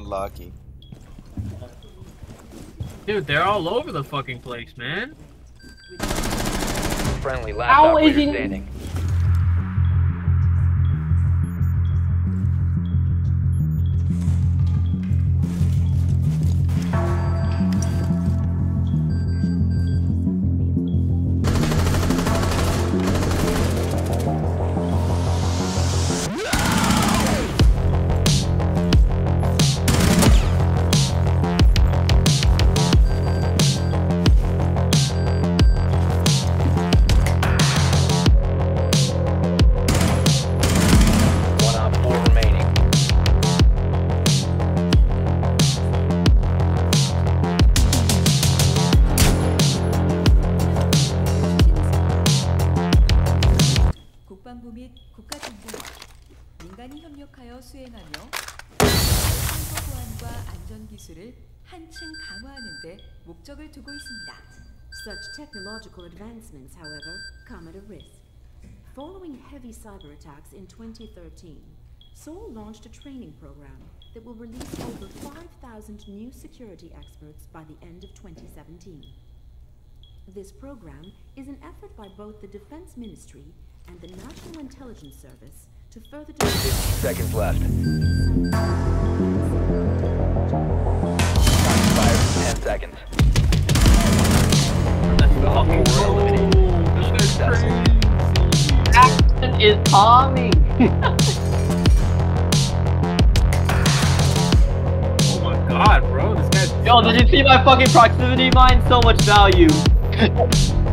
lucky. Dude, they're all over the fucking place, man. Friendly, last operator standing. 국방부 및 국가정보는 민간이 협력하여 수행하며 선거 보안과 안전 기술을 한층 강화하는 데 목적을 두고 있습니다. Such technological advancements, however, come at a risk. Following heavy cyber attacks in 2013, Seoul launched a training program that will release over 5,000 new security experts by the end of 2017. This program is an effort by both the Defense Ministry and the National Intelligence Service to further 15 seconds left. Time expires in 10 seconds. Op 4 eliminated. This guy's crazy. Action is calming. Oh my god, bro. This guy's... Yo, did you see my fucking proximity mine? So much value.